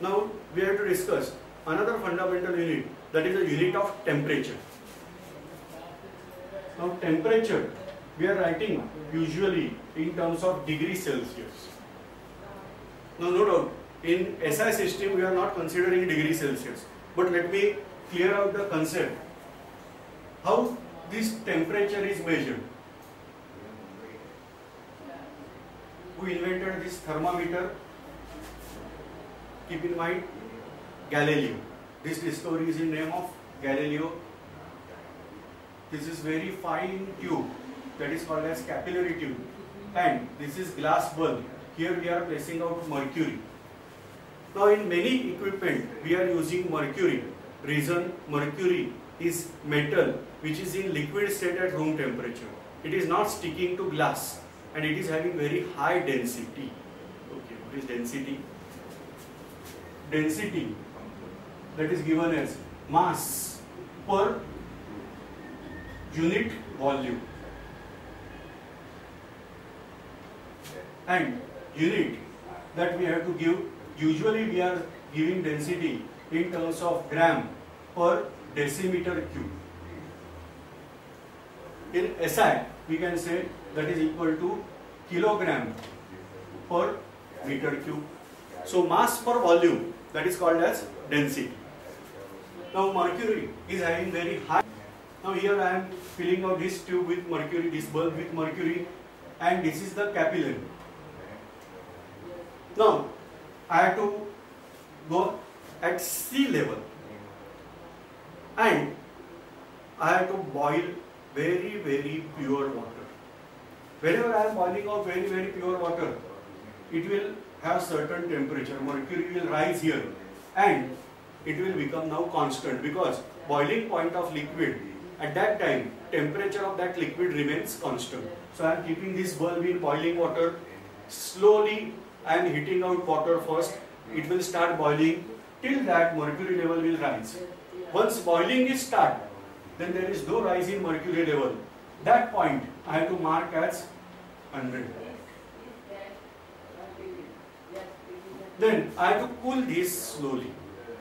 Now we have to discuss another fundamental unit, that is the unit of temperature. Now temperature we are writing usually in terms of degrees Celsius. Now no doubt in SI system we are not considering degrees Celsius, but let me clear out the concept. How this temperature is measured? Who invented this thermometer? Keep in mind, Galileo. This discovery is in name of Galileo. This is very fine tube that is called as capillary tube, and this is glass bulb. Here we are placing out mercury. Now in many equipment we are using mercury. Reason, mercury is metal which is in liquid state at room temperature. It is not sticking to glass and it is having very high density. Okay, what is density? Density, that is given as mass per unit volume, and unit that we have to give, usually we are giving density in terms of gram per decimeter cube. In SI we can say that is equal to kilogram per meter cube. So mass per volume, that is called as density. Now mercury is having very high. Now here I am filling out this tube with mercury, this bulb with mercury, and this is the capillary. Now I have to go at sea level and I have to boil very pure water. Whenever I am boiling out very pure water, it will have certain temperature. Mercury will rise here and it will become now constant, because boiling point of liquid, at that time temperature of that liquid remains constant. So I am keeping this bulb in boiling water. Slowly I am heating out water first. It will start boiling. Till that mercury level will rise. Once boiling is start, then there is no rise in mercury level. That point I have to mark as 100. Then I have to cool this slowly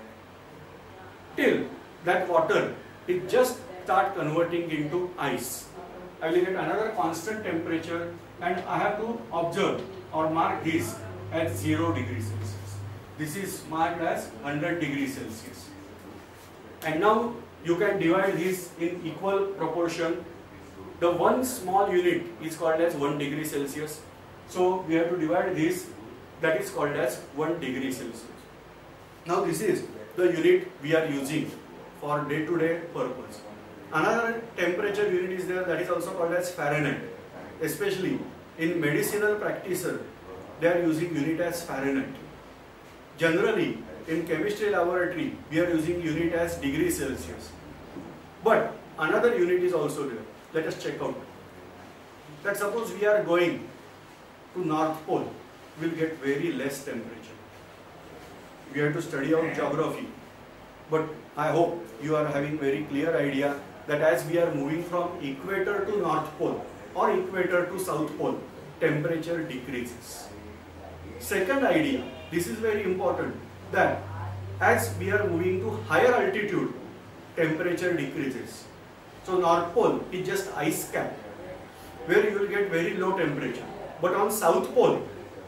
till that water it just start converting into ice. I will get another constant temperature and I have to observe or mark this at 0 degrees Celsius. This is marked as 100 degrees Celsius. And now you can divide this in equal proportion. The one small unit is called as 1 degree Celsius. So we have to divide this, that is called as 1 degree Celsius. Now this is the unit we are using for day-to-day purpose. Another temperature unit is there, that is also called as Fahrenheit. Especially in medicinal practitioner, they are using unit as Fahrenheit. Generally in chemistry laboratory we are using unit as degree Celsius. But another unit is also there. Let us check out. That suppose we are going to North Pole, we will get very less temperature. We have to study out geography. But I hope you are having very clear idea that as we are moving from equator to North Pole or equator to South Pole, temperature decreases. Second idea, this is very important, that as we are moving to higher altitude, temperature decreases. So North Pole is just ice cap, where you will get very low temperature. But on South Pole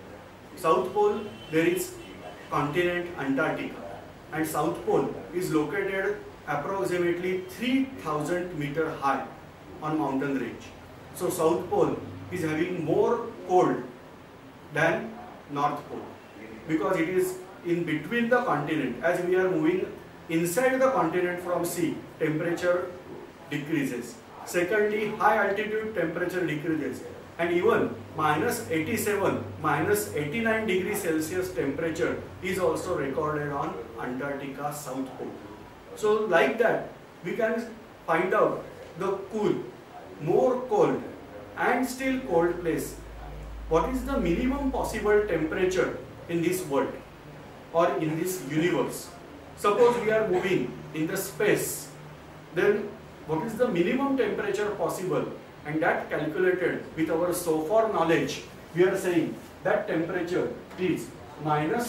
there is continent Antarctica, and South Pole is located approximately 3000 meter high on mountain range. So South Pole is having more cold than North Pole, because it is in between the continent. As we are moving inside the continent from sea, temperature decreases. Secondly, high altitude temperature decreases, and even -87, -89 degrees Celsius temperature is also recorded on Antarctica South Pole. So like that we can find out the cool, more cold and still cold place. What is the minimum possible temperature in this world or in this universe? Suppose we are moving in the space, then what is the minimum temperature possible? And that calculated with our so far knowledge, we are saying that temperature is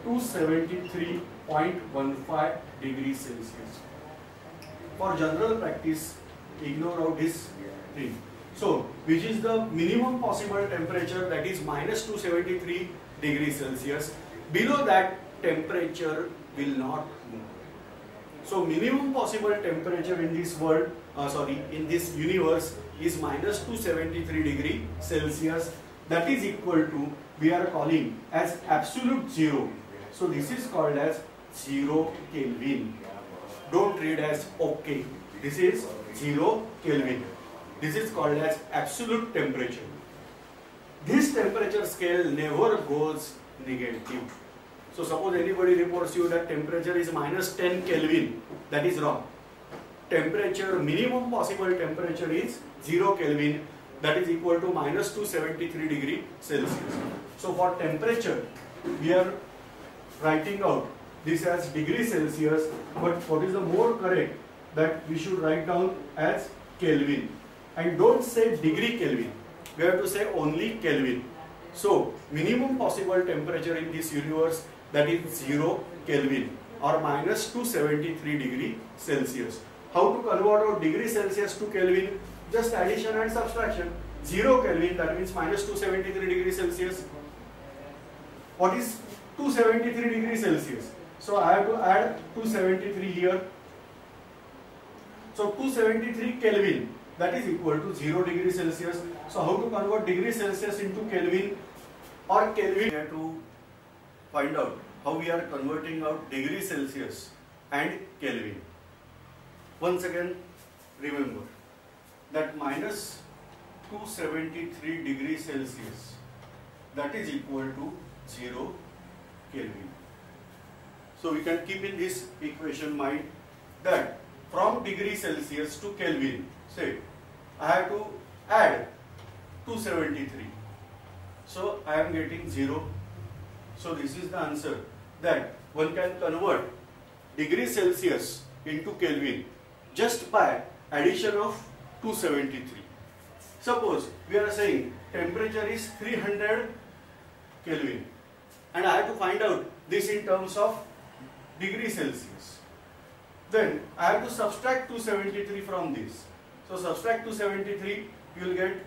273.15 degrees Celsius. For general practice, ignore out this thing. So, which is the minimum possible temperature, that is minus 273 degrees Celsius. Below that, temperature will not move. So, minimum possible temperature in this world, in this universe is minus 273 degree Celsius. That is equal to, we are calling as absolute zero. So, this is called as 0 Kelvin. Don't read as okay. This is 0 Kelvin. This is called as absolute temperature. This temperature scale never goes negative. So suppose anybody reports you that temperature is minus 10 Kelvin, that is wrong. Temperature, minimum possible temperature is 0 Kelvin, that is equal to minus 273 degree Celsius. So for temperature, we are writing out this as degree Celsius, but what is the more correct, that we should write down as Kelvin. And don't say degree Kelvin, we have to say only Kelvin. So minimum possible temperature in this universe, that is 0 Kelvin or minus 273 degree Celsius. How to convert our degree Celsius to Kelvin? Just addition and subtraction. 0 Kelvin, that means minus 273 degrees Celsius. What is 273 degrees Celsius? So I have to add 273 here. So 273 Kelvin, that is equal to 0 degrees Celsius. So how to convert degree Celsius into Kelvin or Kelvin? We have to find out how we are converting out degree Celsius and Kelvin. Once again, remember that minus 273 degrees Celsius, that is equal to 0 Kelvin. So we can keep in this equation mind that from degree Celsius to Kelvin, say I have to add 273. So I am getting 0. So this is the answer, that one can convert degree Celsius into Kelvin just by addition of 273. Suppose we are saying temperature is 300 Kelvin and I have to find out this in terms of degree Celsius. Then I have to subtract 273 from this. So subtract 273, you will get,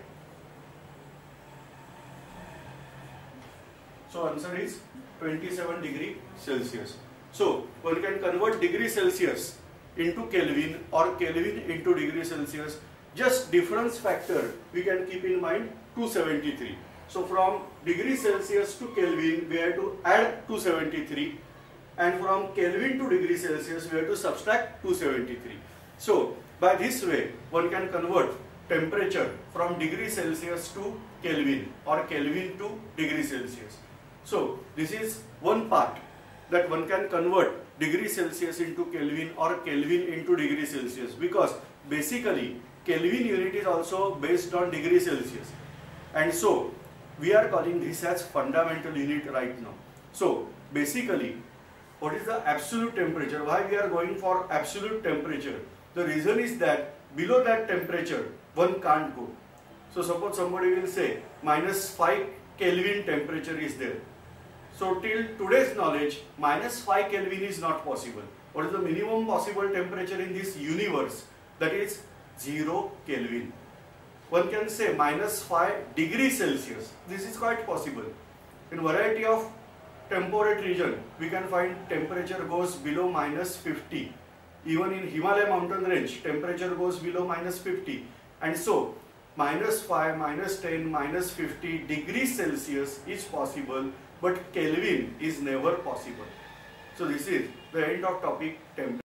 so answer is 27 degree Celsius. So one can convert degree Celsius into Kelvin or Kelvin into degree Celsius. Just difference factor we can keep in mind, 273. So from degree Celsius to Kelvin we have to add 273, and from Kelvin to degree Celsius we have to subtract 273. So by this way one can convert temperature from degree Celsius to Kelvin or Kelvin to degree Celsius. So this is one part, that one can convert degree Celsius into Kelvin or Kelvin into degree Celsius, because basically Kelvin unit is also based on degree Celsius, and so we are calling this as fundamental unit right now. So basically, what is the absolute temperature? Why we are going for absolute temperature? The reason is that below that temperature one can't go. So suppose somebody will say minus 5 Kelvin temperature is there. So till today's knowledge, minus 5 Kelvin is not possible. What is the minimum possible temperature in this universe? That is 0 Kelvin. One can say minus 5 degrees Celsius. This is quite possible. In variety of temperate region, we can find temperature goes below minus 50. Even in Himalaya mountain range, temperature goes below minus 50. And so, minus 5, minus 10, minus 50 degrees Celsius is possible, but Kelvin is never possible. So this is the end of topic temperature.